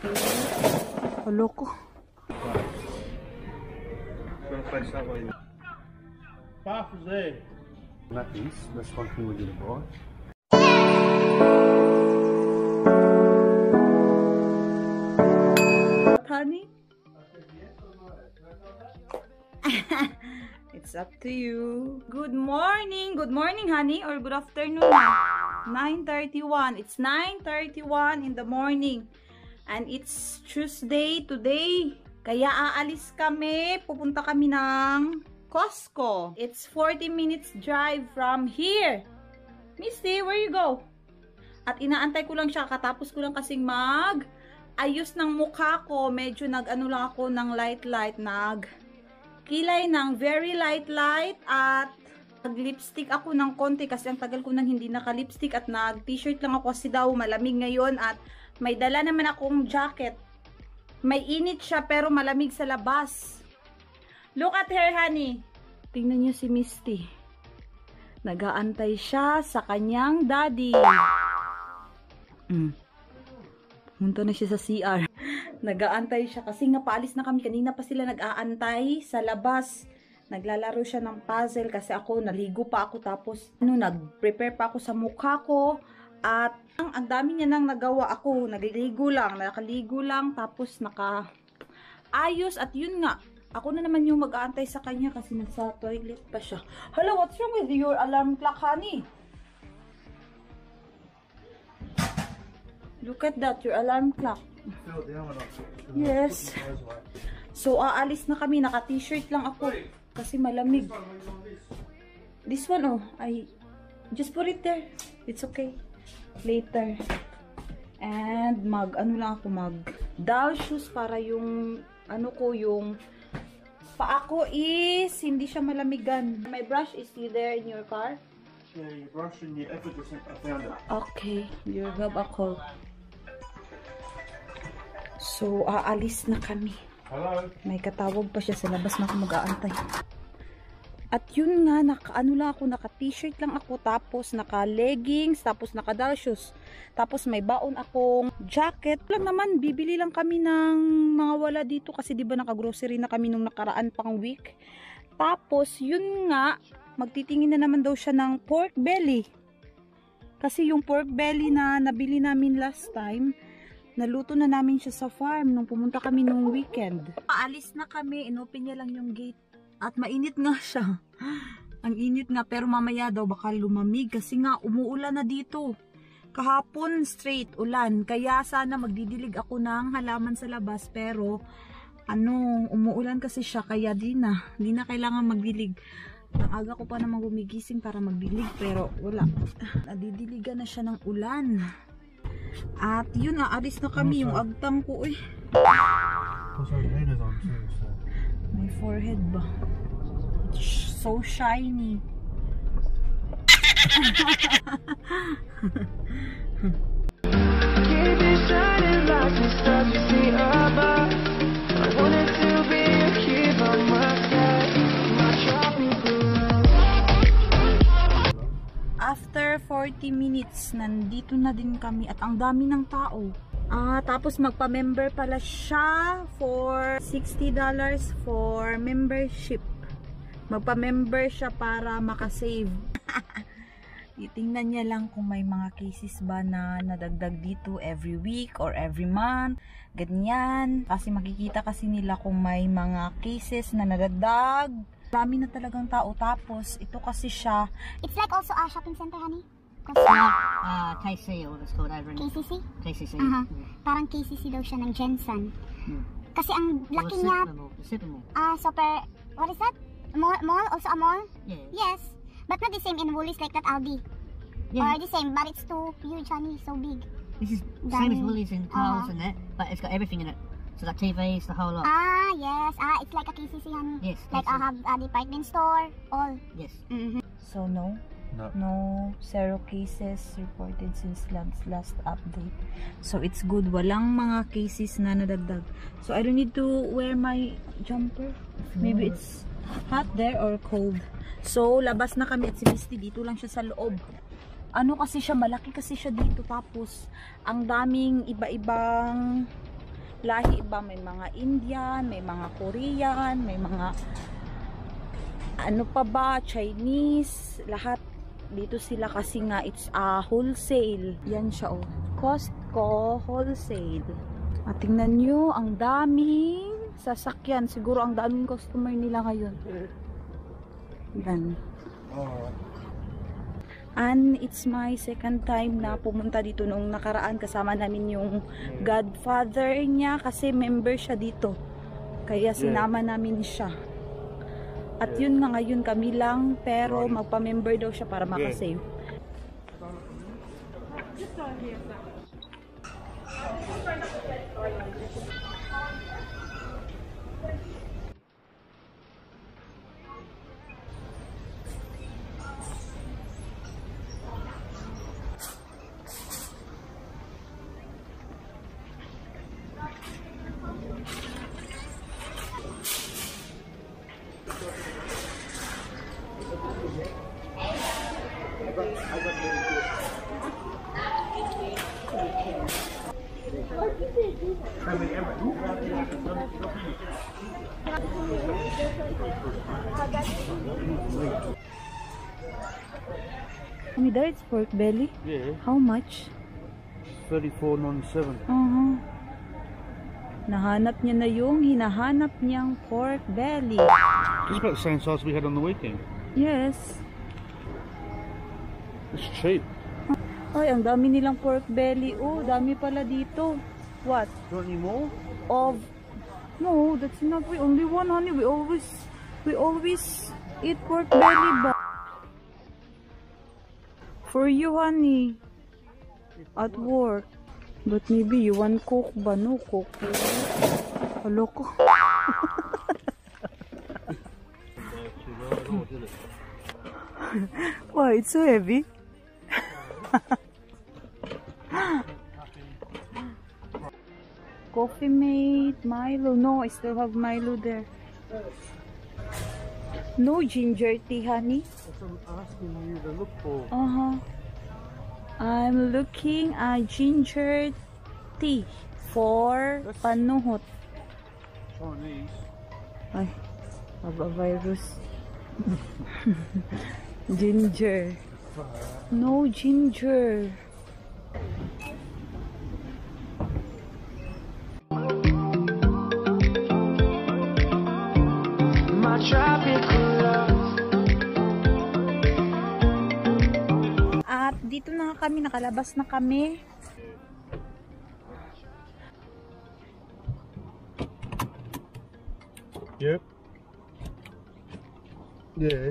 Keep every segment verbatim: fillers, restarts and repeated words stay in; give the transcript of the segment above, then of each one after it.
Halo ko. Path is there. That is, that's one thing we're gonna buy. Honey? It's up to you. Good morning. Good morning, honey, or good afternoon. nine thirty-one. It's nine thirty-one in the morning. And it's Tuesday today. Kaya aalis kami. Pupunta kami ng Costco. It's forty minutes drive from here. Misty, where you go? At inaantay ko lang siya. Katapos ko lang kasing mag ayos ng mukha ko. Medyo nag-ano lang ako ng light-light. Nag kilay ng very light-light. At nag-lipstick ako ng konti. Kasi ang tagal ko nang hindi naka-lipstick. At nag-t-shirt lang ako kasi daw malamig ngayon. At may dala naman akong jacket. May init siya pero malamig sa labas. Look at her, honey. Tingnan niyo si Misty. Nag-aantay siya sa kanyang daddy. Mm. Pumunta na siya sa C R. Nag-aantay siya kasi nga paalis na kami. Kanina pa sila nag-aantay sa labas. Naglalaro siya ng puzzle kasi ako naligo pa ako tapos ano, nag-prepare pa ako sa mukha ko. At ang, ang dami niya nang nagawa ako. Nagliligo lang, nakaligo lang tapos naka ayos at yun nga. Ako na naman yung mag-aantay sa kanya kasi nasa toilet pa siya. Hello, what's wrong with your alarm clock, honey? Look at that, your alarm clock. Yes. So, aalis na kami. Naka-t-shirt lang ako. Kasi malamig. This one, oh. I just put it there. It's okay. Later. And, mag, ano lang ako, mag doll shoes para yung, ano ko, yung paa ko is, hindi siya malamigan. My brush is still there in your car? Yeah, your brush and your effortless, I found it. Okay, you grab a call. So, aalis na kami. Hello? May katawag pa siya sa labas na ako mag-aantay. At yun nga, naka-ano lang ako, naka-t-shirt lang ako, tapos naka-leggings, tapos naka-doll shoes. Tapos may baon akong jacket. Lang naman, bibili lang kami ng mga wala dito kasi di ba naka-grocery na kami nung nakaraan pang week. Tapos, yun nga, magtitingin na naman daw siya ng pork belly. Kasi yung pork belly na nabili namin last time, naluto na namin siya sa farm nung pumunta kami nung weekend. Paalis na kami, inopen niya lang yung gate. At mainit nga siya. Ang init nga pero mamaya daw baka lumamig kasi nga umuulan na dito. Kahapon straight ulan. Kaya sana magdidilig ako ng halaman sa labas pero ano, umuulan kasi siya kaya di na. Di na kailangan magdilig. Ang aga ko pa naman gumigising para magdilig pero wala. Nadidiligan na siya ng ulan. At yun nga, alis na kami yung agtang ko eh. My forehead ba? It's so shiny. After forty minutes, nandito na din kami at ang dami ng tao. Ah, tapos magpa-member pala siya for sixty dollars for membership. Magpa-member siya para makasave. Titingnan niya lang kung may mga cases ba na nadagdag dito every week or every month. Ganyan. Kasi makikita kasi nila kung may mga cases na nadagdag. Dami na talagang tao. Tapos, ito kasi siya. It's like also a shopping center, honey. Uh, K C or what's called over in K C C? K C C. Uh-huh. Mm. Parang K C C daw siya ng Jensen. Mm. Kasi ang laki niya. The Supermall. Ah, uh, super. What is that? Mall? Mall? Also a mall? Yeah. Yes. But not the same in Woolies like that Aldi. Yeah. Or the same, but it's too huge, honey. So big. This is the same as Woolies and Coles uh-huh. and that, but it's got everything in it. So got T Vs, the whole lot. Ah, yes. Ah, it's like a K C C, honey. Yes. Like I have a department store, all. Yes. Mm-hmm. So, no? No. No zero cases reported since last, last update. So, it's good. Walang mga cases na nadagdag. So, I don't need to wear my jumper. Maybe it's hot there or cold. So, labas na kami at si Misty. Dito lang siya sa loob. Ano kasi siya, malaki kasi siya dito. Tapos, ang daming iba-ibang lahi iba. May mga Indian, may mga Korean, may mga ano pa ba, Chinese, lahat dito sila kasi nga it's a wholesale. Yan siya oh, Costco wholesale. At tingnan nyo, ang daming sasakyan. Siguro ang daming customer nila ngayon. Yan. And it's my second time na pumunta dito. Nung nakaraan kasama namin yung godfather niya kasi member siya dito. Kaya sinama namin siya. At yun nga ngayon kami lang, pero magpa-member daw siya para makasave. Amida, it's pork belly? Yeah. How much? thirty-four ninety-seven. Uh-huh. Nahanap niya na yung hinahanap niyang pork belly. It's about the same size we had on the weekend. Yes. It's cheap. Ay, ang dami nilang pork belly. Oh, dami pala dito. What? Do you want any more? Of... No, that's enough. We only one, honey. We always... We always eat pork belly ba? For you, honey. At work. But maybe you want coke ba? No coke. Hello ko. Why? It's so heavy. Coffee mate, Milo. No, I still have Milo there. No ginger tea, honey. That's what I'm asking you to look for. Uh-huh. I'm looking at ginger tea for That's panuhot. Chinese. Ay, aba virus. Ginger. No ginger. My tropical love. At dito na kami, nakalabas na kami. Yep. Yeah.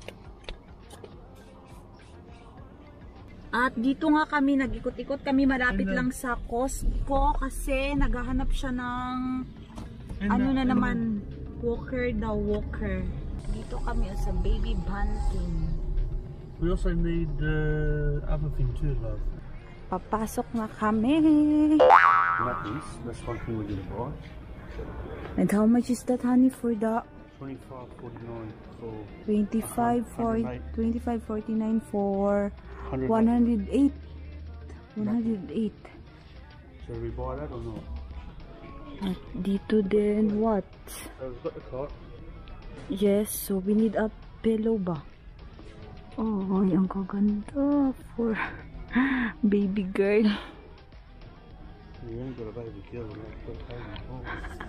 At dito nga kami, nag-ikot-ikot kami, malapit lang sa Costco kasi naghahanap siya ng ano na naman, walker daw, walker. Dito kami sa baby bunting. We also need uh, other thing too, love. Papasok na kami. Nappies. That's one thing we're gonna buy. And how much is that, honey, for the Twenty-five forty-nine for twenty-five forty-nine for hundred. one hundred eight? one hundred eight. Shall we buy that or not? At dito din, what? So we've got the cot. Yes, so we need a pillow ba? Oh, ang kaganda for baby girl. We ain't got a baby girl. Oh.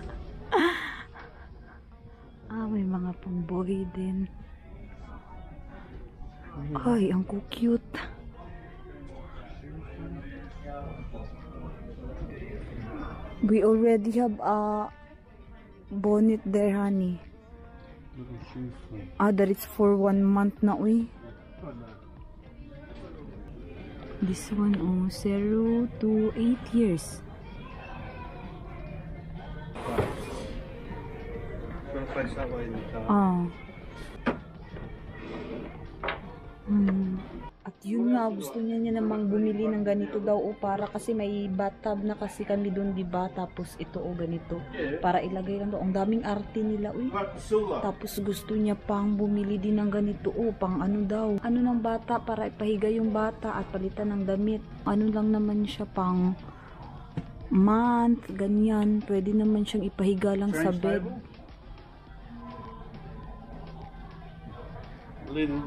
Ah, may mga pang-boy din. Ay, ang cute. We already have a bonnet there, honey. Look at shoes for me. Ah, that is for one month na, uy. This one, oh, zero to eight years. Gonna face that way in the car. Ah. Hmm. At yun nga, gusto niya niya namang bumili ng ganito daw o para kasi may bathtub na kasi kami doon, diba? Tapos ito o ganito. Para ilagay lang daw. Ang daming arte nila, uy. Tapos gusto niya pang bumili din ng ganito o pang ano daw. Ano ng bata para ipahiga yung bata at palitan ng damit. Ano lang naman siya pang month, ganyan. Pwede naman siyang ipahiga lang sa bed. Little.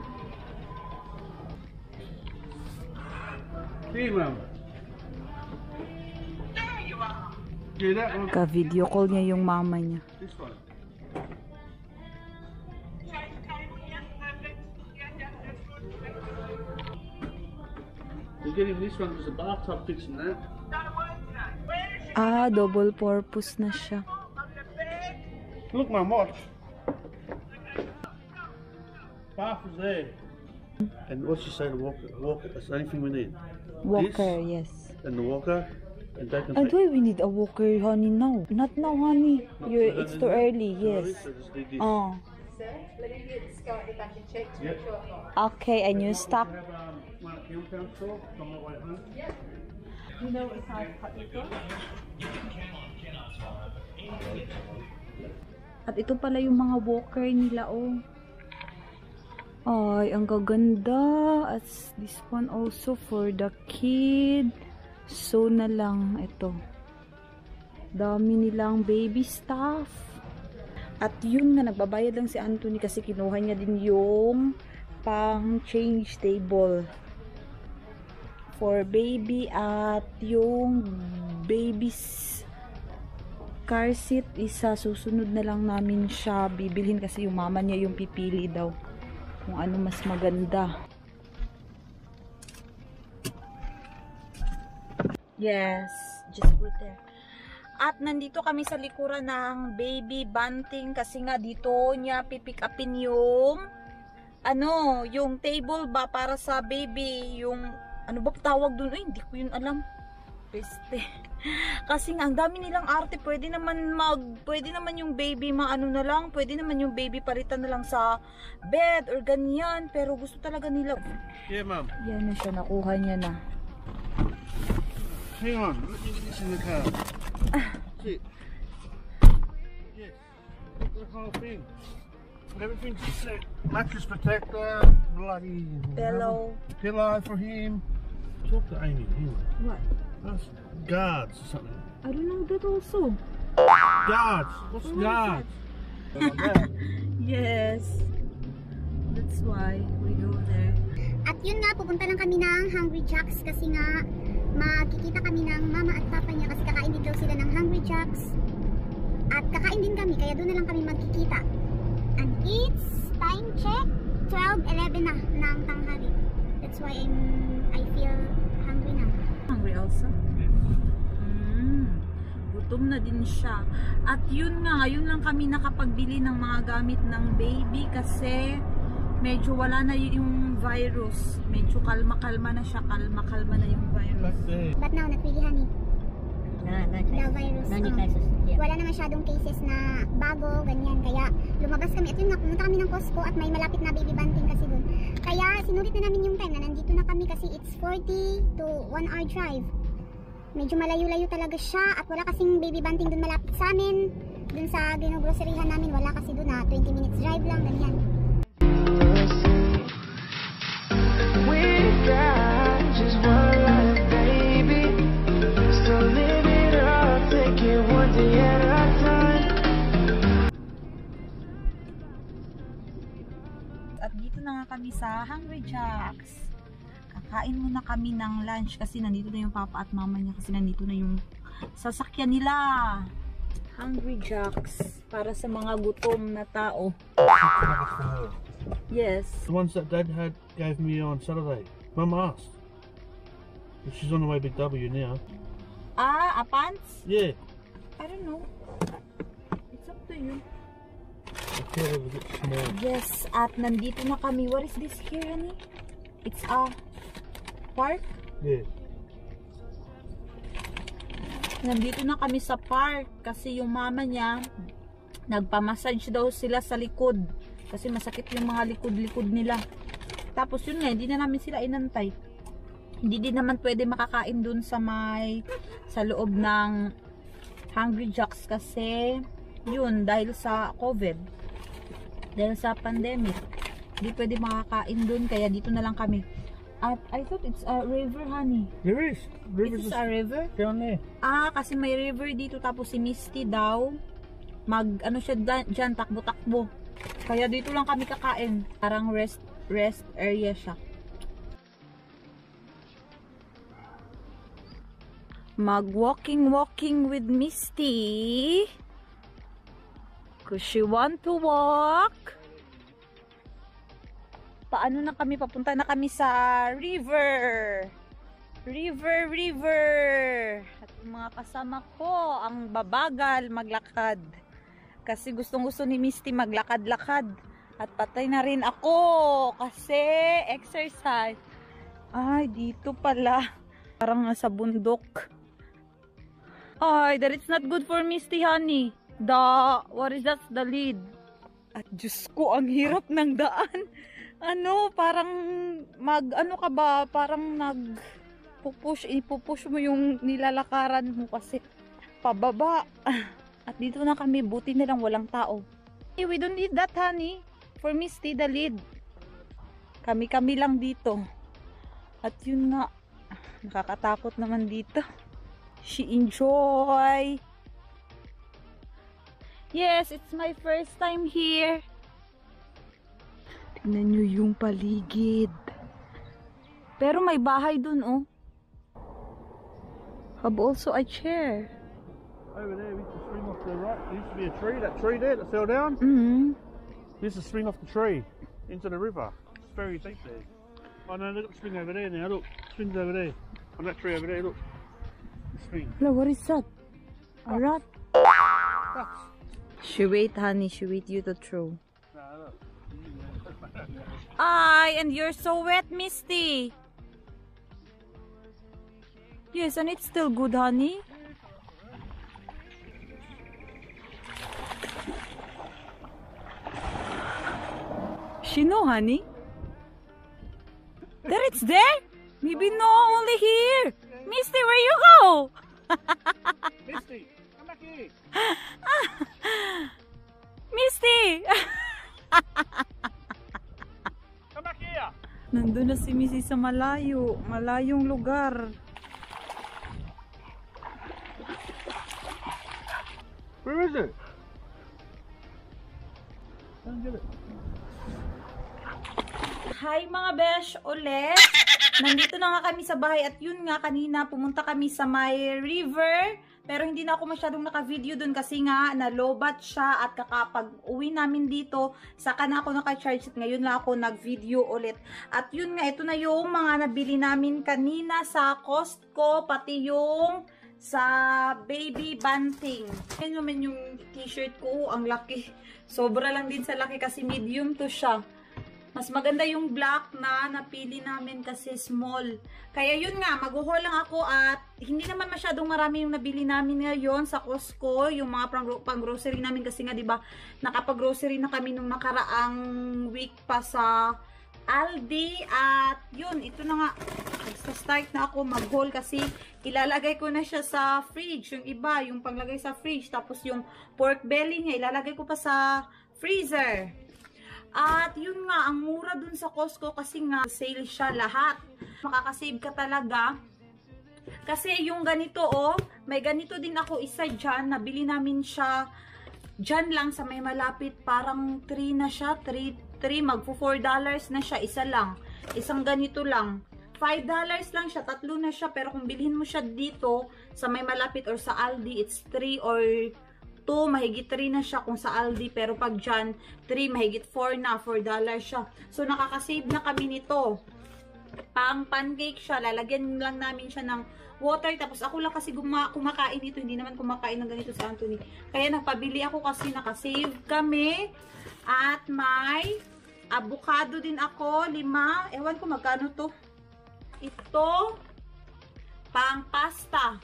See, Mom. Yeah, that one. Ka-video call niya yung mama niya. This one. We're getting this one because the bathtub fits in that. Ah, double purpose na siya. Look, Mum, watch. Bath is there. And what's she say to walker? Walker, that's the only thing we need. Walker, This yes. and the walker, and they can And take. why we need a walker, honey, now? Not now, honey. You're, it's too early, yes. So just need this. Oh. Yep. Okay, and you stop. Have um, one at Camptown store on my way home. You know what how to cut ito? At ito pala yung mga walker nila, oh. Ay, ang gaganda. At this one also for the kid. So na lang ito. Dami nilang baby stuff. At yun nga, nagbabayad lang si Anthony kasi kinuha niya din yung pang change table for baby at yung baby's car seat isa susunod na lang namin siya bibilhin kasi yung mama niya yung pipili daw kung ano mas maganda. Yes, just put there. At nandito kami sa likuran ng baby bunting kasi nga dito niya pipick upin yung ano, yung table ba para sa baby, yung ano ba tawag dun? Ay, hindi ko yun alam. Peste. Kasi nga, ang dami nilang arte. Pwede naman mag, pwede naman yung baby maano na lang. Pwede naman yung baby palitan na lang sa bed or ganyan. Pero gusto talaga nila. Yeah, Mum. Yan na siya, nakuha niya na. Hang on, let me get this in the car. See? Yes. Look at the whole thing. Everything's set. Mattress protector, bloody Pillow. pillow for him. Talk to Amy. Anyway. What? That's guards or something. I don't know that also. Guards. What's What is guards? Like that. Yes. That's why we go there. At yun nga, pupunta lang kami ng Hungry Jacks kasi nga makikita kami ng mama at papa niya kasi kakain din daw sila ng Hungry Jacks. At kakain din kami, kaya doon na lang kami magkikita. And it's time check, twelve eleven na ng tanghali. That's why I'm, I feel hungry now. Hungry also? Mm, gutom na din siya. At yun nga, ngayon lang kami nakapagbili ng mga gamit ng baby kasi medyo wala na yung virus. Medyo kalma-kalma na siya. Kalma-kalma na yung virus. Back there. But now, not really, honey. No, no The cases. virus. No new um, cases. Yeah. Wala na masyadong cases na bago, ganyan. Kaya lumabas kami. At yun nga, pumunta kami ng Costco at may malapit na baby bunting kasi dun. Kaya sinulit na namin yung time na nandito na kami kasi it's forty to one hour drive. Medyo malayo-layo talaga siya at wala kasing baby bunting dun malapit sa amin. Dun sa ginogroceryhan namin, wala kasi dun na twenty minutes drive lang, ganyan. We got just one life, baby. So live it up, take it one day at a time. At dito na nga kami sa Hungry Jacks. Kakain muna kami ng lunch kasi nandito na yung papa at mama niya kasi nandito na yung sasakyan nila. Hungry Jacks para sa mga gutom na tao. Yes. The ones that Dad had gave me on Saturday. Mum asked. If she's on the way Big W now. Ah, a pants? Yeah. I don't know. It's up to you. I care if it gets small. Yes, at nandito na kami. What is this here, honey? It's a park? Yeah. Nandito na kami sa park kasi yung mama niya nagpamassage daw sila sa likod kasi masakit yung mga likod-likod nila. Tapos yun nga, hindi na namin sila inantay. Hindi din naman pwede makakain dun sa may sa loob ng Hungry Jacks kasi yun dahil sa COVID, dahil sa pandemic, hindi pwede makakain dun kaya dito na lang kami. At I thought it's a river, honey. There is. Rivers Is this a river? down there. Ah, kasi may river dito tapos si Misty daw mag ano siya dyan, takbo-takbo. Kaya dito lang kami kakain. Parang rest rest area siya. Mag walking walking with Misty. Cause she want to walk. Paano na kami? Papunta na kami sa river. River, river. At yung mga kasama ko, ang babagal maglakad. Kasi gustong gusto ni Misty maglakad-lakad. At patay na rin ako. Kasi exercise. Ay, dito pala. Parang nasa bundok. Ay, that it's not good for Misty, honey. The, what is that? The lead. At Diyos ko, ang hirap ng daan. Ano, parang mag, ano ka ba, parang nag pupush, ipupush mo yung nilalakaran mo kasi pababa. At dito na kami, buti nilang walang tao. Hey, we don't need that, honey. For Misty, the lead. Kami-kami lang dito. At yun nga, nakakatakot naman dito. She enjoy. Yes, it's my first time here. Tignan nyo yung paligid. Pero may bahay dun, oh. Have also a chair. Over there, we used to swing off the right. There used to be a tree, that tree there that fell down. Mm-hmm. We used to swing off the tree into the river. It's very deep there. Oh no, look, swing over there now. Look, swings over there. On that tree over there, look. Swing. Look, what is that? A rat? Ducks. She wait, honey. She wait you to throw. No, look. Ay, and you're so wet, Misty. Yes, and it's still good, honey. She know, honey. There it's there? Maybe no, only here. Misty, where you go? Misty, come back here. Misty! Come back here. Nandun na si Missy sa malayo. Malayong lugar. Where is it? Don't get it. Hi mga besh ulit. Nandito na nga kami sa bahay at yun nga kanina pumunta kami sa may river. Pero hindi na ako masyadong naka-video dun kasi nga nalobat siya at kakapag uwi namin dito saka na ako naka-charge at ngayon lang ako nag-video ulit. At yun nga, ito na yung mga nabili namin kanina sa Costco pati yung sa baby bunting. Yan naman yung t-shirt ko, ang laki. Sobra lang din sa laki kasi medium to siya. Mas maganda yung black na napili namin kasi small. Kaya yun nga, mag-haul lang ako at hindi naman masyadong marami yung nabili namin ngayon sa Costco. Yung mga pang-grocery namin kasi nga, diba, nakapag-grocery na kami nung nakaraang week pa sa Aldi. At yun, ito na nga. Start na ako mag-haul kasi ilalagay ko na siya sa fridge. Yung iba, yung panglagay sa fridge. Tapos yung pork belly niya, ilalagay ko pa sa freezer. At yun nga, ang mura dun sa Costco kasi nga sale siya lahat. Makakasave ka talaga. Kasi yung ganito, oh, may ganito din ako isa dyan. Nabili namin siya dyan lang sa may malapit. Parang three na siya. three, magpo four dollars na siya. Isa lang. Isang ganito lang. five dollars lang siya. Tatlo na siya. Pero kung bilhin mo siya dito sa may malapit or sa Aldi, it's three or two, mahigit three na siya kung sa Aldi, pero pag dyan, three, mahigit four na, four dollars siya. So, nakakasave na kami nito. Pang pancake siya, lalagyan lang namin siya ng water, tapos ako lang kasi kumakain ito, hindi naman kumakain ng ganito sa Anthony. Kaya nagpabili ako kasi nakasave kami, at may avocado din ako, lima, ewan ko magkano to. Ito, pang pasta,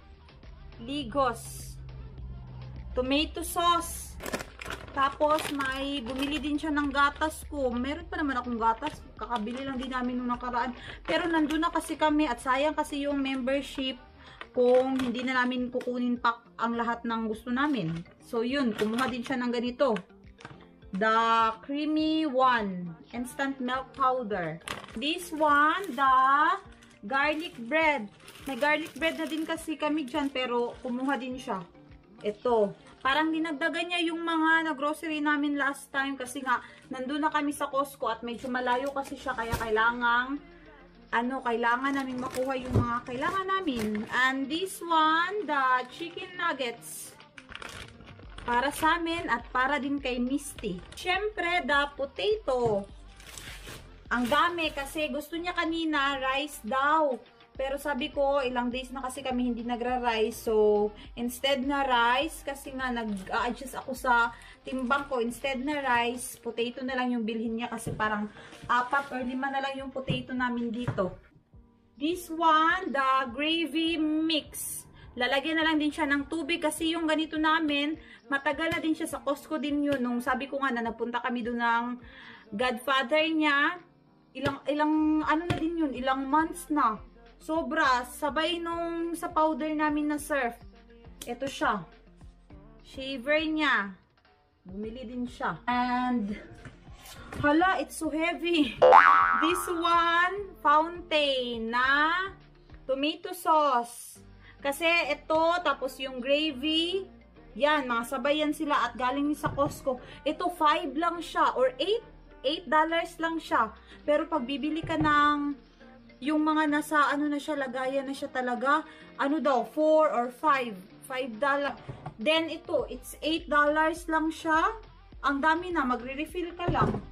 ligos, tomato sauce. Tapos, may bumili din siya ng gatas ko. Meron pa naman akong gatas. Kakabili lang din namin nung nakaraan. Pero, nandun na kasi kami at sayang kasi yung membership kung hindi na namin kukunin pa ang lahat ng gusto namin. So, yun. Kumuha din siya ng ganito. The creamy one. Instant milk powder. This one, the garlic bread. May garlic bread na din kasi kami dyan, pero kumuha din siya. Ito. Parang dinagdagan niya yung mga na-grocery namin last time kasi nga, nandun na kami sa Costco at medyo malayo kasi siya, kaya kailangan, ano, kailangan namin makuha yung mga kailangan namin. And this one, the chicken nuggets. Para sa amin at para din kay Misty. Siyempre, the potato. Ang dami kasi gusto niya kanina rice daw. Pero sabi ko, ilang days na kasi kami hindi nagra-rice. So, instead na rice, kasi nga nag-a-adjust ako sa timbang ko. Instead na rice, potato na lang yung bilhin niya kasi parang apat or lima na lang yung potato namin dito. This one, the gravy mix. Lalagyan na lang din siya ng tubig kasi yung ganito namin, matagal na din siya sa Costco din yun. Nung sabi ko nga na napunta kami doon ng godfather niya, ilang, ilang, ano na din yun, ilang months na. Sobra, sabay nung sa powder namin na surf. Ito siya. Shaver niya. Bumili din siya. And, hala, it's so heavy. This one, fountain na tomato sauce. Kasi ito, tapos yung gravy, yan, mga sabay yan sila at galing sa Costco. Ito, five lang siya or eight. eight dollars lang siya. Pero pag bibili ka ng yung mga nasa ano na siya, lagayan na siya talaga, ano daw, four or five. five dollars. Then ito, it's eight dollars lang siya. Ang dami na, magre-refill ka lang.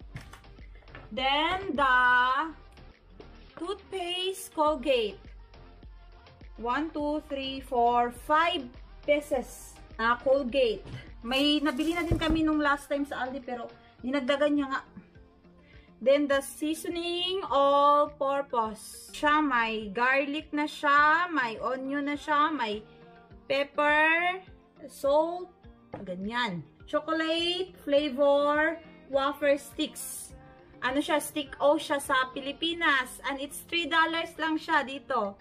Then the toothpaste Colgate. one, two, three, four, five pieces na Colgate. May nabili na din kami nung last time sa Aldi pero dinagdagan niya nga. Then, the seasoning all-purpose. Siya, may garlic na siya, may onion na siya, may pepper, salt, ganyan. Chocolate flavor wafer sticks. Ano siya, stick O siya sa Pilipinas. And it's three dollars lang siya dito.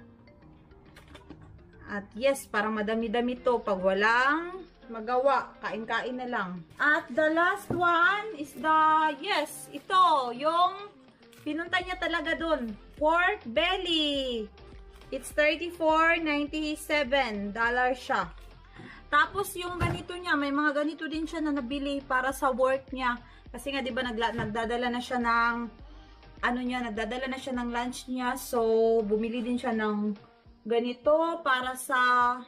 At yes, parang madami-dami to. Pag walang magawa, kain-kain na lang. At the last one is the, yes, ito, yung pinunta niya talaga dun. Pork belly. It's thirty-four ninety-seven dollars siya. Tapos yung ganito niya, may mga ganito din siya na nabili para sa work niya. Kasi nga, di ba, nagla nagdadala na siya ng, ano niya, nagdadala na siya ng lunch niya. So, bumili din siya ng ganito para sa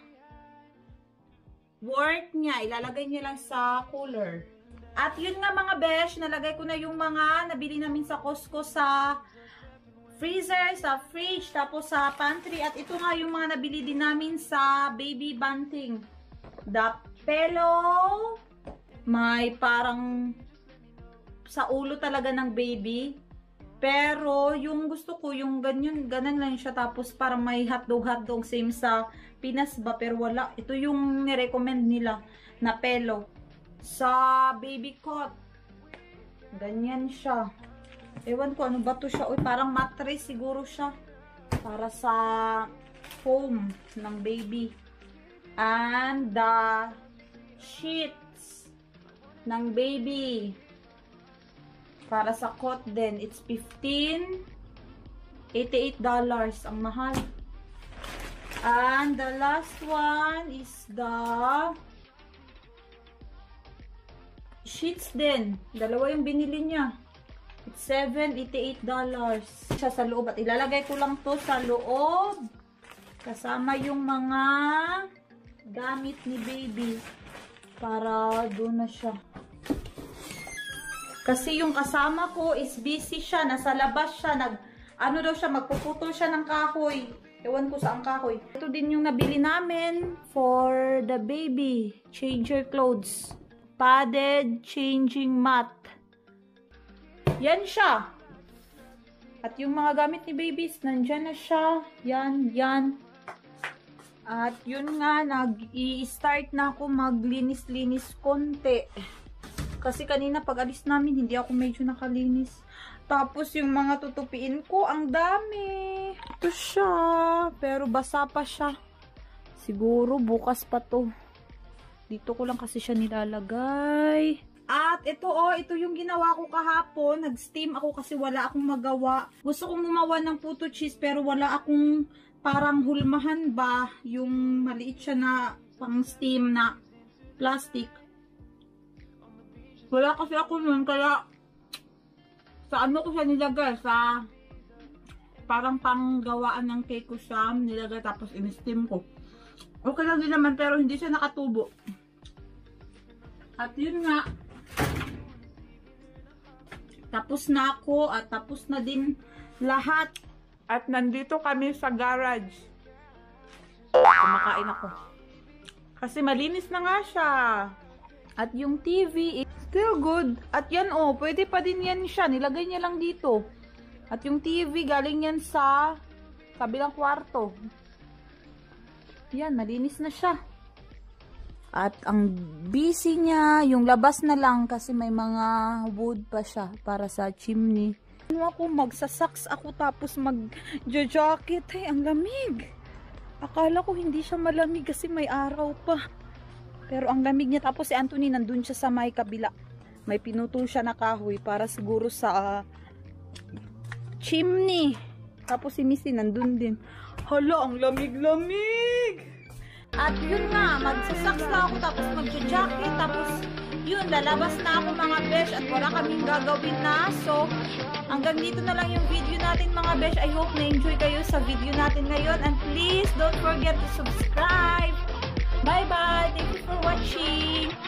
work niya. Ilalagay niya lang sa cooler. At yun nga mga besh, nalagay ko na yung mga nabili namin sa Costco sa freezer, sa fridge, tapos sa pantry. At ito nga yung mga nabili din namin sa baby bunting. The pillow, may parang sa ulo talaga ng baby. Pero yung gusto ko, yung ganyan, ganan lang siya. Tapos parang may hotdog-hotdog, same sa Pinas ba, pero wala. Ito yung nirecommend nila na pillow. Sa baby cot, ganyan siya. Ewan ko, ano ba to siya? Uy, parang mattress siguro siya. Para sa foam ng baby. And the sheets ng baby. Para sa cot din, it's fifteen eighty-eight dollars. Ang mahal. And the last one is the sheets din. Dalawa yung binili niya. It's seven eighty-eight dollars. Siya sa loob. At ilalagay ko lang to sa loob. Kasama yung mga gamit ni baby. Para doon na siya. Kasi yung kasama ko is busy siya. Nasa labas siya. Nag, ano daw siya, magpuputol siya ng kahoy. Ewan ko saan kahoy. Ito din yung nabili namin for the baby. Changer clothes. Padded changing mat. Yan siya. At yung mga gamit ni babies, nandyan na siya. Yan, yan. At yun nga, nag-i-start na ako maglinis-linis konti. Kasi kanina pag alis namin, hindi ako medyo nakalinis. Tapos yung mga tutupiin ko, ang dami. Ito siya. Pero basa pa siya. Siguro bukas pa to. Dito ko lang kasi siya nilalagay. At ito oh, ito yung ginawa ko kahapon. Nag-steam ako kasi wala akong magawa. Gusto kong gumawa ng puto cheese pero wala akong parang hulmahan ba. Yung maliit siya na pang steam na plastic. Wala kasi ako nun kaya sa ano ko siya nilagay? Sa parang panggawaan ng cake ko siya nilagay tapos in-steam ko. Okay lang din naman pero hindi siya nakatubo. At yun nga. Tapos na ako at tapos na din lahat. At nandito kami sa garage. Kumakain ako. Kasi malinis na nga siya. At yung T V is still good. At yan oh, pwede pa din yan siya. Nilagay niya lang dito. At yung T V galing yan sa kabilang kwarto. Yan, malinis na siya. At ang busy niya, yung labas na lang kasi may mga wood pa siya para sa chimney. Ano ako, magsasaks ako tapos mag-jacket. Ay, ang lamig. Akala ko hindi siya malamig kasi may araw pa. Pero ang lamig niya. Tapos si Anthony nandun siya sa may kabila. May pinutol siya na kahoy para siguro sa uh, chimney. Tapos si Missy nandun din. Hala, ang lamig-lamig! At yun nga, magsasaks na ako tapos magja-jacket. Tapos yun, lalabas na ako mga besh at wala kaming gagawin na. So, hanggang dito na lang yung video natin mga besh. I hope na-enjoy kayo sa video natin ngayon. And please, don't forget to subscribe. Bye-bye! Thank you for watching!